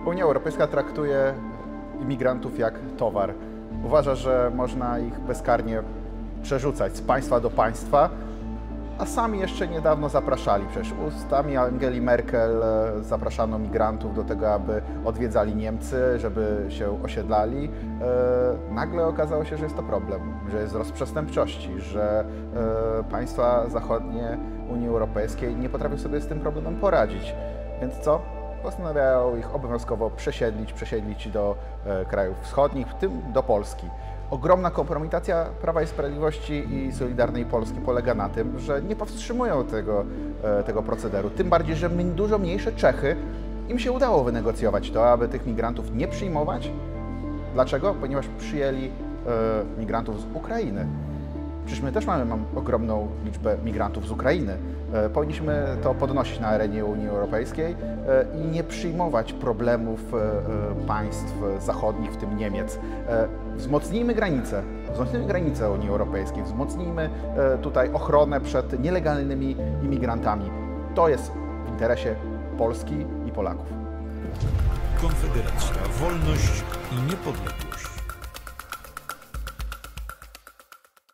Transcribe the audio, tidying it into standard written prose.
Unia Europejska traktuje imigrantów jak towar. Uważa, że można ich bezkarnie przerzucać z państwa do państwa, a sami jeszcze niedawno zapraszali. Przecież ustami Angeli Merkel zapraszano migrantów do tego, aby odwiedzali Niemcy, żeby się osiedlali. Nagle okazało się, że jest to problem, że jest wzrost przestępczości, że państwa zachodnie Unii Europejskiej nie potrafią sobie z tym problemem poradzić. Więc co? Postanawiają ich obowiązkowo przesiedlić do krajów wschodnich, w tym do Polski. Ogromna kompromitacja Prawa i Sprawiedliwości i Solidarnej Polski polega na tym, że nie powstrzymują tego procederu. Tym bardziej, że dużo mniejsze Czechy im się udało wynegocjować to, aby tych migrantów nie przyjmować. Dlaczego? Ponieważ przyjęli migrantów z Ukrainy. Przecież my też mamy ogromną liczbę migrantów z Ukrainy. Powinniśmy to podnosić na arenie Unii Europejskiej i nie przyjmować problemów państw zachodnich, w tym Niemiec. Wzmocnijmy granice Unii Europejskiej, wzmocnijmy tutaj ochronę przed nielegalnymi imigrantami. To jest w interesie Polski i Polaków. Konfederacja, wolność i niepodległość.